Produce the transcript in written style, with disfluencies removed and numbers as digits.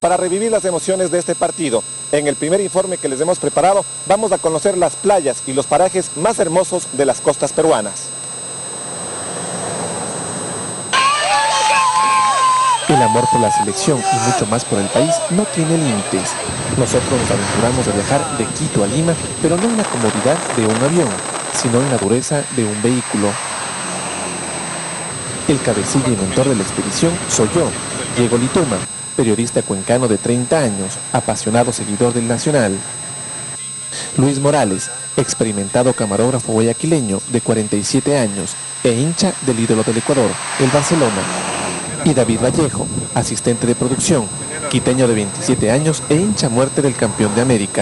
para revivir las emociones de este partido. En el primer informe que les hemos preparado, vamos a conocer las playas y los parajes más hermosos de las costas peruanas. El amor por la selección y mucho más por el país no tiene límites. Nosotros nos aventuramos a viajar de Quito a Lima, pero no en la comodidad de un avión, sino en la dureza de un vehículo. El cabecilla y mentor de la expedición soy yo, Diego Lituma, periodista cuencano de 30 años, apasionado seguidor del Nacional. Luis Morales, experimentado camarógrafo guayaquileño de 47 años e hincha del ídolo del Ecuador, el Barcelona. Y David Vallejo, asistente de producción, quiteño de 27 años e hincha a muerte del campeón de América.